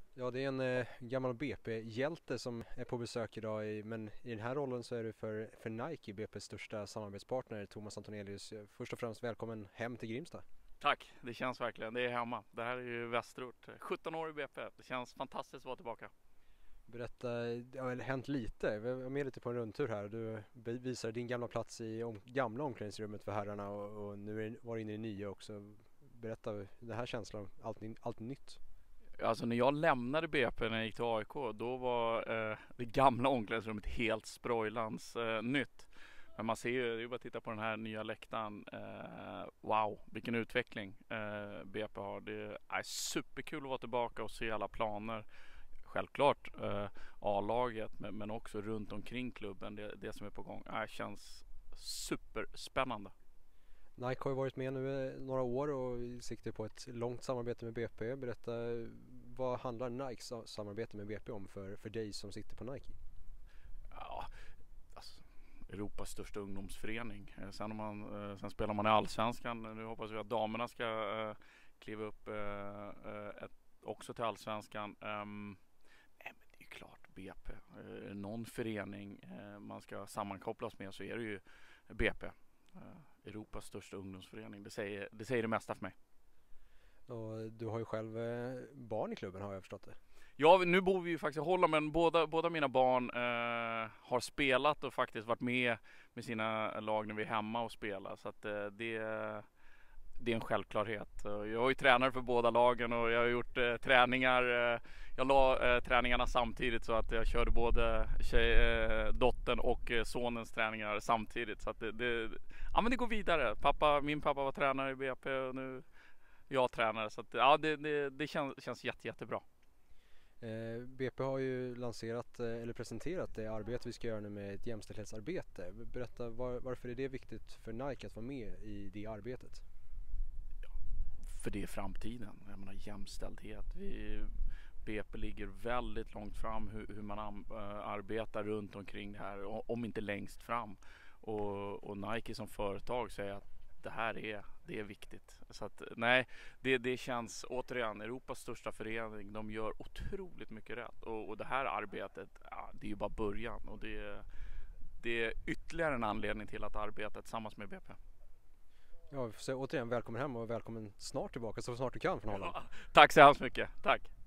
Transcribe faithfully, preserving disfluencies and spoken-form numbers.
Ja, det är en eh, gammal B P-hjälte som är på besök idag, i, men i den här rollen så är du för, för Nike, B P:s största samarbetspartner, Thomas Antonelius. Först och främst välkommen hem till Grimsta. Tack, det känns verkligen. Det är hemma. Det här är ju Västerort. sjutton år i B P. Det känns fantastiskt att vara tillbaka. Berätta, det har väl hänt lite. Vi var med lite på en rundtur här. Du be- visar din gamla plats i om, gamla omklädningsrummet för herrarna och, och nu är, var inne i det nya också. Berätta, den här känslan, allt, allt nytt. Alltså när jag lämnade B P när jag gick till A I K, då var eh, det gamla omklädningsrummet helt sprojlans eh, nytt. Men man ser ju, det är bara att titta på den här nya läktaren. Eh, wow, vilken utveckling eh, B P har. Det är superkul att vara tillbaka och se alla planer. Självklart eh, A-laget, men, men också runt omkring klubben, det, det som är på gång. Det känns superspännande. Nike har ju varit med nu eh, några år och siktar på ett långt samarbete med B P. Berätta, vad handlar Nikes samarbete med B P om för, för dig som sitter på Nike? Ja, alltså, Europas största ungdomsförening. Eh, Sen, om man, eh, sen spelar man i Allsvenskan. Nu hoppas vi att damerna ska eh, kliva upp eh, eh, ett, också till Allsvenskan. Ehm, nej, men det är ju klart B P. Eh, någon förening eh, man ska sammankopplas med, så är det ju B P. Eh, Europas största ungdomsförening. Det säger, det säger det mesta för mig. Och du har ju själv eh, barn i klubben, har jag förstått det. Ja, nu bor vi ju faktiskt i Holland, men båda, båda mina barn eh, har spelat och faktiskt varit med med sina lag när vi är hemma och spelar. Så att eh, det, det är en självklarhet. Jag är ju tränare för båda lagen och jag har gjort eh, träningar. Eh, jag la eh, träningarna samtidigt, så att jag körde både tjej, eh, dottern och eh, sonens träningar samtidigt. Så att det, det, ja, men det går vidare. Pappa, min pappa var tränare i B P och nu är jag tränare. Så att, ja, det, det, det känns, känns jätte, jättebra. Eh, B P har ju lanserat eh, eller presenterat det arbete vi ska göra nu med ett jämställdhetsarbete. Berätta, var, varför är det viktigt för Nike att vara med i det arbetet? För det är framtiden. Jag menar, jämställdhet. Vi, B P ligger väldigt långt fram hur, hur man am, äh, arbetar runt omkring det här, om inte längst fram. Och, och Nike som företag säger att det här är, det är viktigt. Så att, nej, det, det känns återigen, Europas största förening, de gör otroligt mycket rätt. Och, och det här arbetet, ja, det är ju bara början. Och det, det är ytterligare en anledning till att arbeta tillsammans med B P. Ja, så återigen välkommen hem och välkommen snart tillbaka, så snart du kan från Holland. Ja, tack så hemskt mycket. Tack.